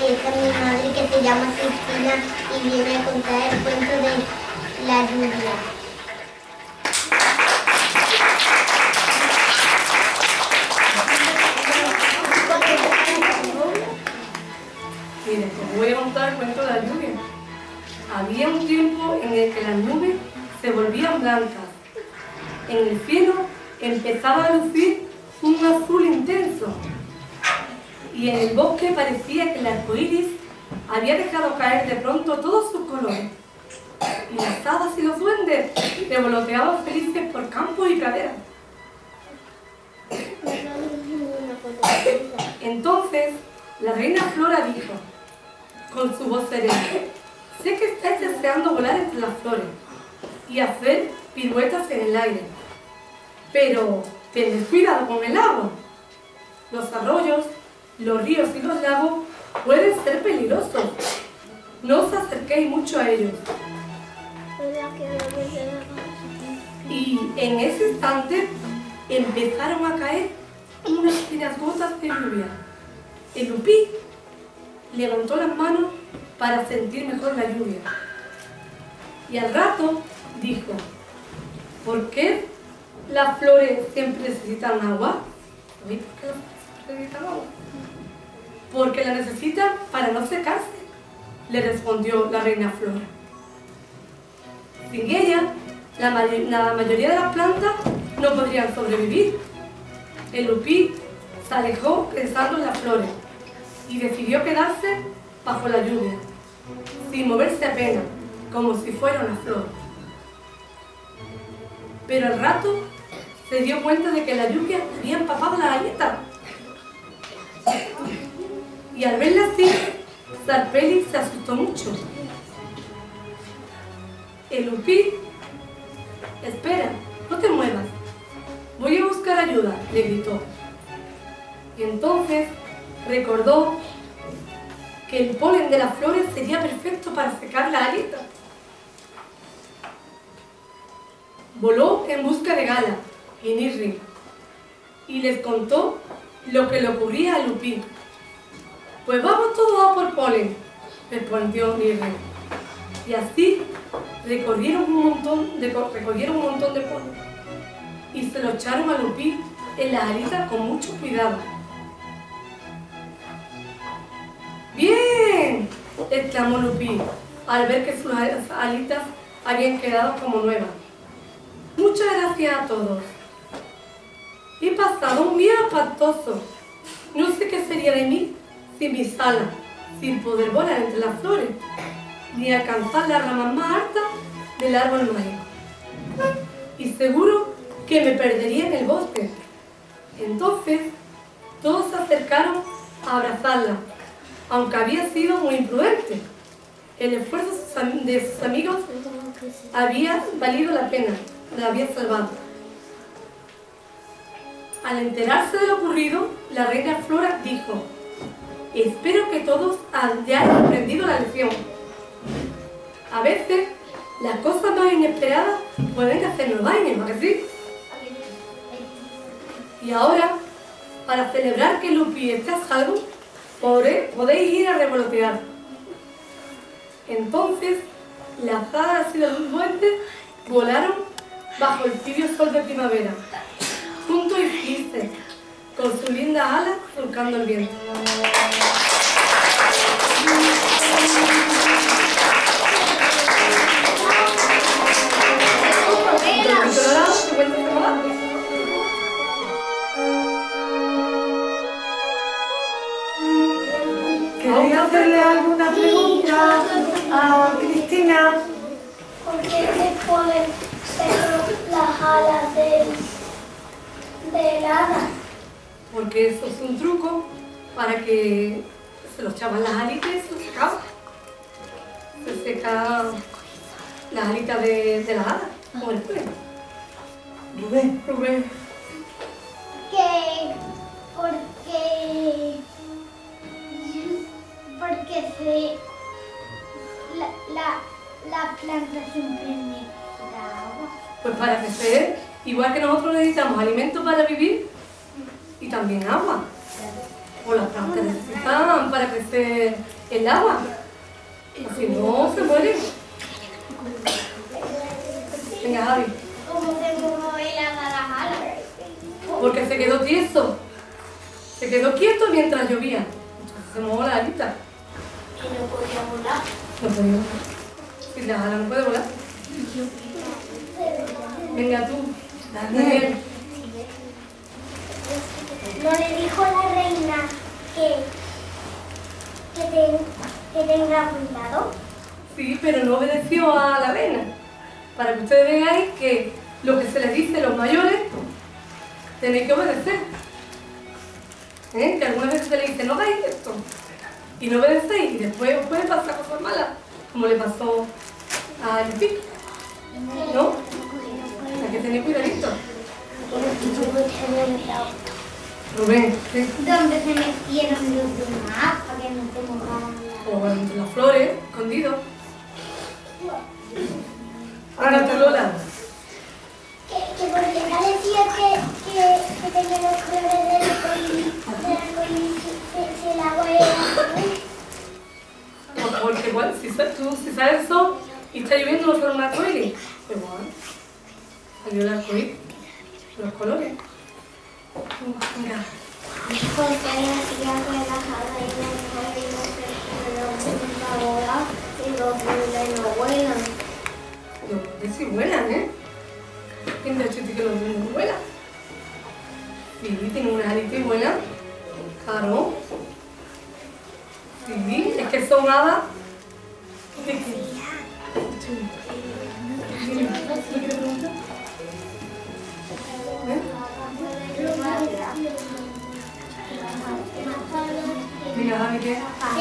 hija de mi madre que se llama Cristina y viene a contar el cuento de la lluvia. Mire, os voy a contar el cuento de la lluvia. Había un tiempo en el que las nubes se volvían blancas. En el cielo empezaba a lucir un azul intenso. Y en el bosque parecía que el arco iris había dejado caer de pronto todos sus colores. Y las hadas y los duendes revoloteaban felices por campos y praderas. Entonces, la reina Flora dijo, con su voz serena, sé que estáis deseando volar entre las flores y hacer piruetas en el aire, pero tened cuidado con el agua. Los arroyos, los ríos y los lagos pueden ser peligrosos. No os acerquéis mucho a ellos. Y en ese instante empezaron a caer unas finas gotas de lluvia. El Lupí levantó las manos para sentir mejor la lluvia. Y al rato dijo, ¿por qué las flores siempre necesitan agua? ¿Sabéis por qué las flores necesitan agua? Porque la necesitan para no secarse, le respondió la reina Flora. Sin ella, la mayoría de las plantas no podrían sobrevivir. El Lupí se alejó pensando en las flores y decidió quedarse bajo la lluvia, sin moverse apenas, como si fuera una flor. Pero al rato se dio cuenta de que la lluvia había empapado la galleta. Y al verla así, Sarpeli se asustó mucho. El Lupí, espera, no te muevas, voy a buscar ayuda, le gritó. Y entonces recordó que el polen de las flores sería perfecto para secar la galleta. Voló en busca de Gala y Nirri y les contó lo que le ocurría a Lupí. Pues vamos todos a por polen, respondió Nirri. Y así recogieron un montón de polen y se lo echaron a Lupí en las alitas con mucho cuidado. ¡Bien!, exclamó Lupí al ver que sus alitas habían quedado como nuevas. Muchas gracias a todos. He pasado un día espantoso. No sé qué sería de mí sin mis alas, sin poder volar entre las flores, ni alcanzar las ramas más altas del árbol mágico. Y seguro que me perdería en el bosque. Entonces, todos se acercaron a abrazarla, aunque había sido muy imprudente. El esfuerzo de sus amigos había valido la pena, la había salvado. Al enterarse de lo ocurrido, la reina Flora dijo, espero que todos hayan aprendido la lección. A veces, las cosas más inesperadas pueden hacernos daño, ¿no que sí? Y ahora, para celebrar que Lupí esté a salvo, podéis ir a revolotear. Entonces, las hadas y los duendes volaron bajo el tibio sol de primavera, juntos y tristes, con sus lindas alas surcando el viento. ¿Queréis hacerle alguna pregunta a Cristina? ¿Por qué se ponen las alas del hada? Porque eso es un truco para que se los echaban las alitas y se los secaban. Se secan las alitas de las hadas, como el fuego. Rubén. Rubén. Porque la planta siempre necesita agua. Pues para crecer, igual que nosotros necesitamos alimentos para vivir y también agua. O las plantas necesitan para crecer el agua. O si no, se mueren. Venga, Javi. ¿Cómo se mojó el agua a las alas? Porque se quedó tieso. Se quedó quieto mientras llovía. Entonces se mojó la alita. Y no podía volar. No podía volar. Si la ala no puede volar. Venga tú, Daniel. ¿No le dijo la reina que tenga cuidado? Sí, pero no obedeció a la reina. Para que ustedes veáis que lo que se les dice a los mayores, tenéis que obedecer. Que algunas veces se les dice, no hagáis esto. Y no obedecéis, y después os pueden pasar cosas malas, como le pasó a Lupi. ¿No? Hay que tener cuidadito. Rubén, ¿sí? ¿Dónde se metieron los demás para que no se mojaran? O entre las flores, escondido. Ahora tú, Lola. Que porque decía que tenía los colores del arcoíris, si el agua era Porque igual, si sale el sol y está lloviendo, no fuera un arcoíris. Pues bueno, salió el arcoíris, los colores. Venga. pues que hacía relajada y los duendes no vuelan. Los duendes sí vuelan, ¿eh? ¿Quién te ha dicho que los duendes no vuelan? Sí, tienen unas alitas y vuelan. Claro. Sí, es que son hadas. ¿De qué? Dime, ¿me quieres preguntar? Mira, Javi, ¿qué?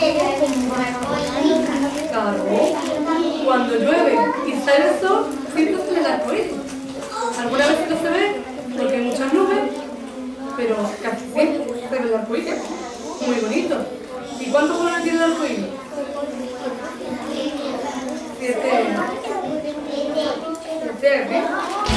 Claro. Cuando llueve y sale el sol, siempre se ve el arcoíris. Algunas veces no se ve porque hay muchas nubes, pero casi siempre se ve el arcoíris. Muy bonito. ¿Y cuántos colores tiene el arcoíris? 7. 7, ¿qué?